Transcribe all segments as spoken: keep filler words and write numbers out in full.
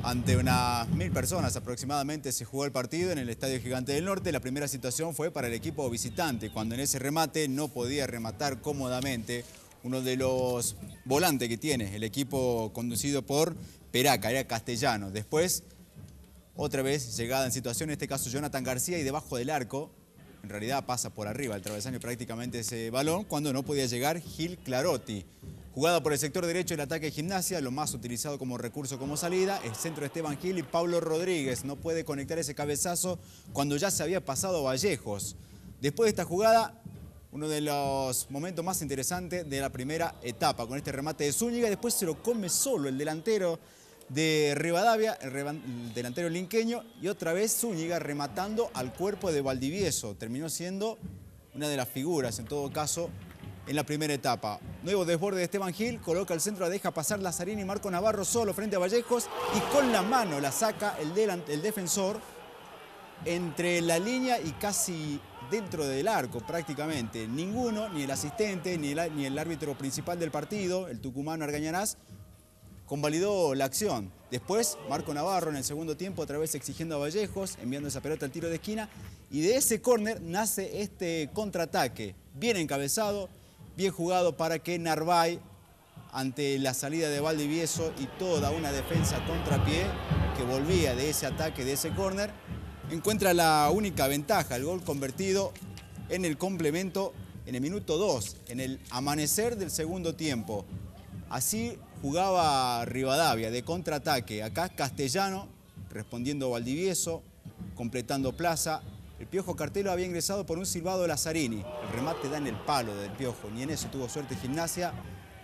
Ante unas mil personas aproximadamente se jugó el partido en el Estadio Gigante del Norte. La primera situación fue para el equipo visitante, cuando en ese remate no podía rematar cómodamente uno de los volantes que tiene el equipo conducido por Peraca, era Castellano. Después, otra vez llegada en situación, en este caso Jonathan García, y debajo del arco, en realidad pasa por arriba el travesaño prácticamente ese balón, cuando no podía llegar Gil Clarotti. Jugada por el sector derecho del ataque de Gimnasia, lo más utilizado como recurso como salida, el centro de Esteban Gil y Pablo Rodríguez no puede conectar ese cabezazo cuando ya se había pasado Vallejos. Después de esta jugada, uno de los momentos más interesantes de la primera etapa, con este remate de Zúñiga, y después se lo come solo el delantero de Rivadavia, el delantero linqueño, y otra vez Zúñiga rematando al cuerpo de Valdivieso. Terminó siendo una de las figuras, en todo caso, en la primera etapa. Nuevo desborde de Esteban Gil, coloca el centro, la deja pasar Lazzarini y Marco Navarro solo frente a Vallejos, y con la mano la saca el, el defensor entre la línea y casi dentro del arco prácticamente. Ninguno, ni el asistente, ni el, ni el árbitro principal del partido, el tucumano Argañarás, convalidó la acción. Después, Marco Navarro en el segundo tiempo, otra vez exigiendo a Vallejos, enviando esa pelota al tiro de esquina, y de ese córner nace este contraataque, bien encabezado, bien jugado para que Narváez, ante la salida de Valdivieso y toda una defensa contrapié que volvía de ese ataque, de ese córner, encuentra la única ventaja, el gol convertido en el complemento en el minuto dos, en el amanecer del segundo tiempo. Así jugaba Rivadavia, de contraataque. Acá Castellano respondiendo a Valdivieso, completando Plaza. El Piojo Cartelo había ingresado por un silbado de Lazzarini. El remate da en el palo del Piojo, ni en eso tuvo suerte Gimnasia.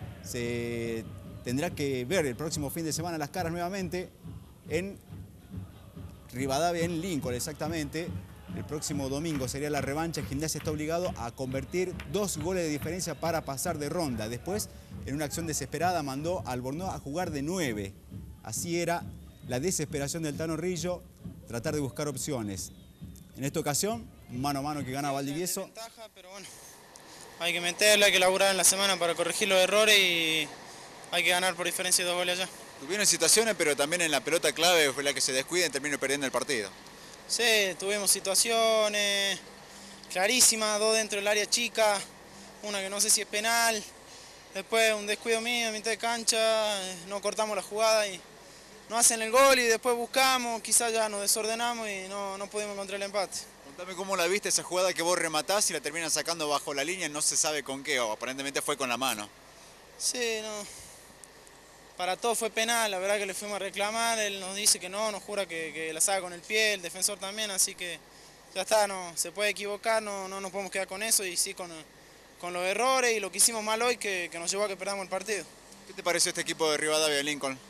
Se tendrá que ver el próximo fin de semana las caras nuevamente en Rivadavia, en Lincoln exactamente. El próximo domingo sería la revancha. Gimnasia está obligado a convertir dos goles de diferencia para pasar de ronda. Después, en una acción desesperada, mandó a Albornoz a jugar de nueve. Así era la desesperación del Tano Rillo, tratar de buscar opciones. En esta ocasión, mano a mano que gana Valdivieso. Ventaja, pero bueno, hay que meterla, hay que laburar en la semana para corregir los errores y hay que ganar por diferencia de dos goles allá. Tuvieron situaciones, pero también en la pelota clave fue la que se descuida y terminó perdiendo el partido. Sí, tuvimos situaciones clarísimas, dos dentro del área chica, una que no sé si es penal, después un descuido mío a mitad de cancha, no cortamos la jugada y no hacen el gol y después buscamos, quizás ya nos desordenamos y no, no pudimos encontrar el empate. Contame cómo la viste esa jugada que vos rematás y la terminan sacando bajo la línea, no se sabe con qué, o aparentemente fue con la mano. Sí, no. Para todos fue penal, la verdad que le fuimos a reclamar, él nos dice que no, nos jura que, que la saca con el pie, el defensor también, así que ya está, no, se puede equivocar, no, no nos podemos quedar con eso y sí con, con los errores y lo que hicimos mal hoy que, que nos llevó a que perdamos el partido. ¿Qué te pareció este equipo de Rivadavia de Lincoln?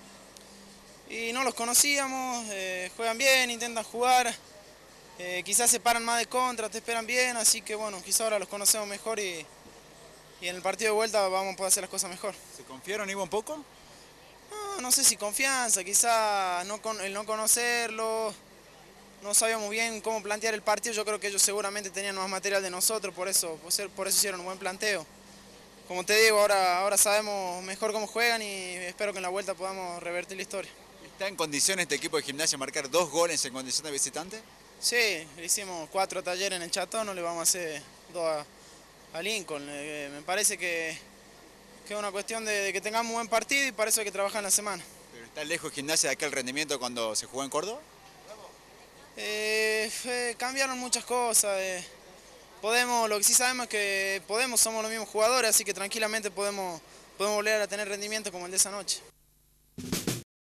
Y no los conocíamos, eh, juegan bien, intentan jugar, eh, quizás se paran más de contra, te esperan bien, así que bueno, quizás ahora los conocemos mejor y, y en el partido de vuelta vamos a poder hacer las cosas mejor. ¿Se confiaron, Ivo, un poco? No, no sé si confianza, quizás no con, el no conocerlo, no sabíamos bien cómo plantear el partido, yo creo que ellos seguramente tenían más material de nosotros, por eso, por eso hicieron un buen planteo. Como te digo, ahora, ahora sabemos mejor cómo juegan y espero que en la vuelta podamos revertir la historia. ¿Está en condiciones este equipo de Gimnasia marcar dos goles en condición de visitante? Sí, le hicimos cuatro talleres en el Chatón, no le vamos a hacer dos a, a Lincoln. Eh, me parece que, que es una cuestión de, de que tengamos un buen partido y para eso hay que trabajar en la semana. ¿Pero está lejos Gimnasia de aquel rendimiento cuando se jugó en Córdoba? Eh, eh, cambiaron muchas cosas. Eh, podemos, lo que sí sabemos es que podemos, somos los mismos jugadores, así que tranquilamente podemos, podemos volver a tener rendimiento como el de esa noche.